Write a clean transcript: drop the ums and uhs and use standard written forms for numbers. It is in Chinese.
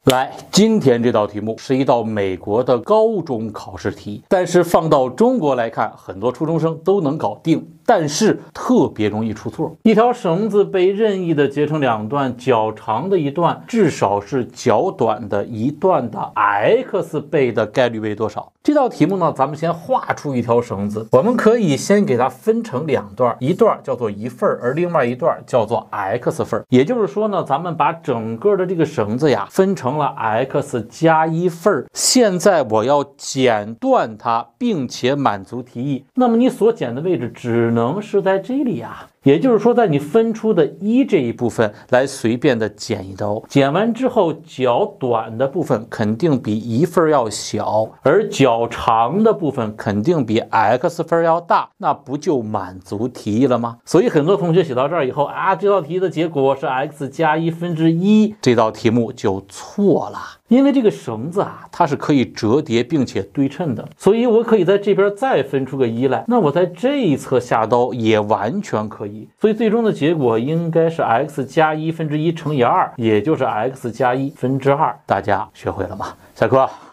来，今天这道题目是一道美国的高中考试题，但是放到中国来看，很多初中生都能搞定，但是特别容易出错。一条绳子被任意的截成两段，较长的一段至少是较短的一段的 x 倍的概率为多少？这道题目呢，咱们先画出一条绳子，我们可以先给它分成两段，一段叫做一份，而另外一段叫做 x 份。也就是说呢，咱们把整个的这个绳子呀分成了 x 加1份。现在我要剪断它，并且满足题意，那么你所剪的位置只能是在这里呀。也就是说，在你分出的1这一部分来随便的剪一刀，剪完之后较短的部分肯定比1份要小，而较长的部分肯定比 x 份要大，那不就满足题意了吗？所以很多同学写到这儿以后啊，这道题的结果是 x 加1/1，这道题目就错了。因为这个绳子啊，它是可以折叠并且对称的，所以我可以在这边再分出个1来，那我在这一侧下刀也完全可以。所以最终的结果应该是 x 加1/1乘以2，也就是 x加1/2。大家学会了吗？下课。